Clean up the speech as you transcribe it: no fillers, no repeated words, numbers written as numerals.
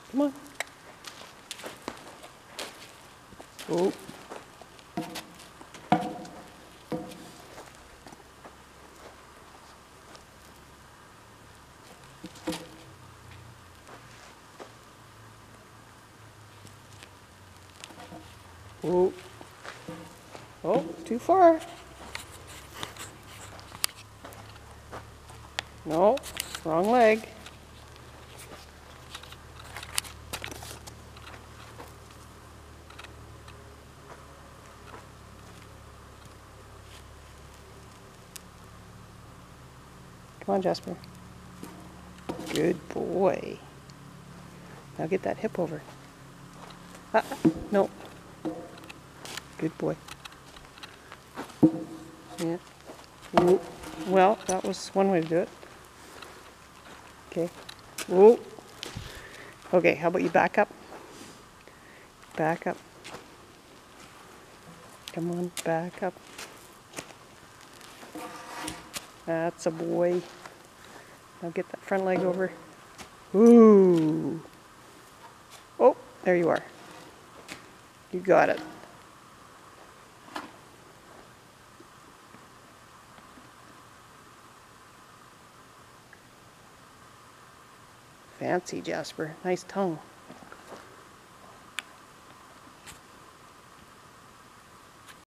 Come on. Oh. Oh. Oh, too far. No, wrong leg. Come on, Jasper. Good boy. Now get that hip over. No. Good boy. Yeah. Ooh. Well, that was one way to do it. Okay. Whoa. Okay, how about you back up? Back up. Come on, back up. That's a boy. Now get that front leg over. Ooh. Oh, there you are. You got it. Fancy, Jasper. Nice tongue.